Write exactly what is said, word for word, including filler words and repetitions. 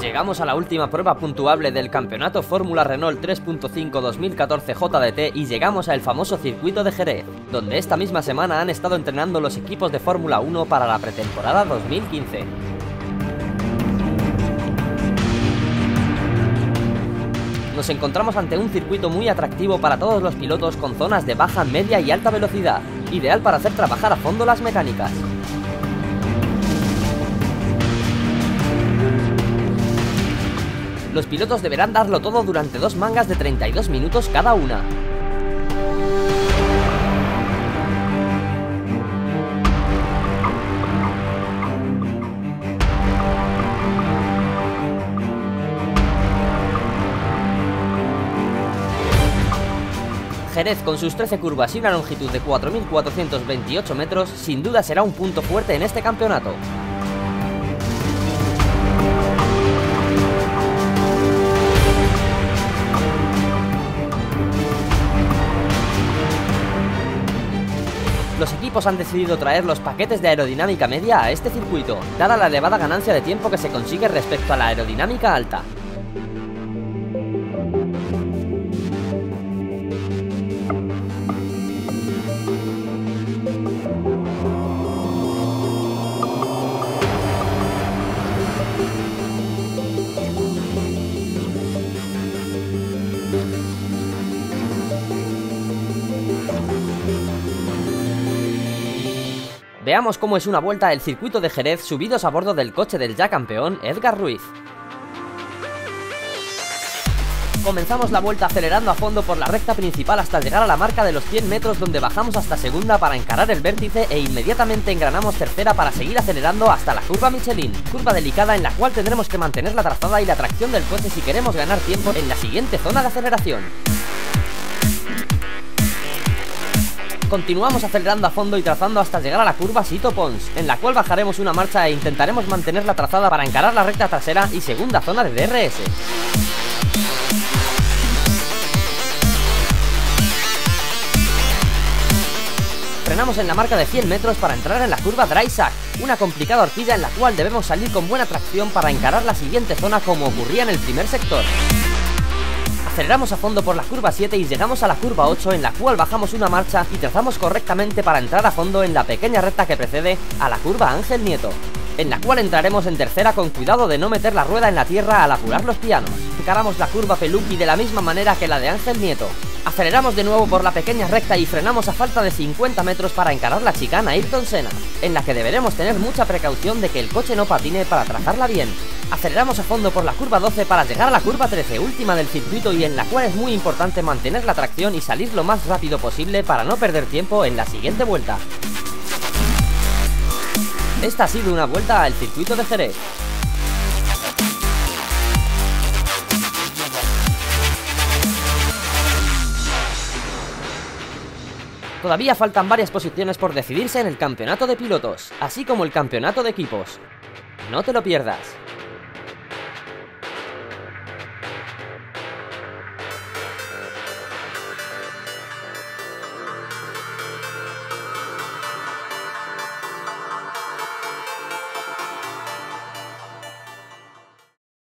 Llegamos a la última prueba puntuable del campeonato Fórmula Renault tres punto cinco dos mil catorce J D T y llegamos al famoso circuito de Jerez, donde esta misma semana han estado entrenando los equipos de Fórmula uno para la pretemporada dos mil quince. Nos encontramos ante un circuito muy atractivo para todos los pilotos con zonas de baja, media y alta velocidad, ideal para hacer trabajar a fondo las mecánicas. Los pilotos deberán darlo todo durante dos mangas de treinta y dos minutos cada una. Jerez, con sus trece curvas y una longitud de cuatro mil cuatrocientos veintiocho metros, sin duda será un punto fuerte en este campeonato. Los equipos han decidido traer los paquetes de aerodinámica media a este circuito, dada la elevada ganancia de tiempo que se consigue respecto a la aerodinámica alta. Veamos cómo es una vuelta el circuito de Jerez subidos a bordo del coche del ya campeón Edgar Ruiz. Comenzamos la vuelta acelerando a fondo por la recta principal hasta llegar a la marca de los cien metros, donde bajamos hasta segunda para encarar el vértice e inmediatamente engranamos tercera para seguir acelerando hasta la curva Michelin, curva delicada en la cual tendremos que mantener la trazada y la tracción del coche si queremos ganar tiempo en la siguiente zona de aceleración. Continuamos acelerando a fondo y trazando hasta llegar a la curva Sito Pons, en la cual bajaremos una marcha e intentaremos mantener la trazada para encarar la recta trasera y segunda zona de D R S. Frenamos en la marca de cien metros para entrar en la curva Dry Sack, una complicada horquilla en la cual debemos salir con buena tracción para encarar la siguiente zona como ocurría en el primer sector. Aceleramos a fondo por la curva siete y llegamos a la curva ocho, en la cual bajamos una marcha y trazamos correctamente para entrar a fondo en la pequeña recta que precede a la curva Ángel Nieto, en la cual entraremos en tercera con cuidado de no meter la rueda en la tierra al apurar los pianos. Encaramos la curva Peluqui de la misma manera que la de Ángel Nieto. Aceleramos de nuevo por la pequeña recta y frenamos a falta de cincuenta metros para encarar la chicana Ayrton Senna, en la que deberemos tener mucha precaución de que el coche no patine para trazarla bien. Aceleramos a fondo por la curva doce para llegar a la curva trece, última del circuito, y en la cual es muy importante mantener la tracción y salir lo más rápido posible para no perder tiempo en la siguiente vuelta. Esta ha sido una vuelta al circuito de Jerez. Todavía faltan varias posiciones por decidirse en el campeonato de pilotos, así como el campeonato de equipos. No te lo pierdas.